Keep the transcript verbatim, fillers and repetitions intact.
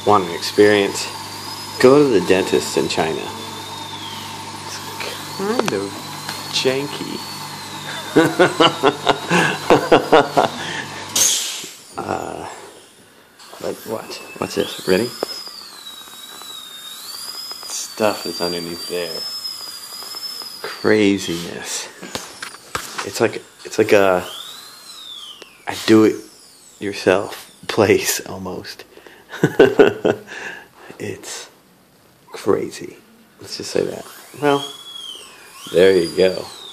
want an experience, go to the dentist in China. It's kind of janky. uh, but what? What's this? Ready? Stuff is underneath there. Craziness. It's like it's like a a do-it-yourself place almost. It's crazy. Let's just say that. Well, there you go.